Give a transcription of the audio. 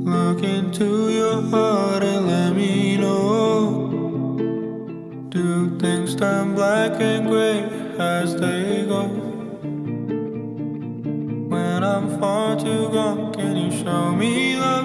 Look into your heart and let me know. Do things turn black and gray as they go? When I'm far too gone, can you show me love?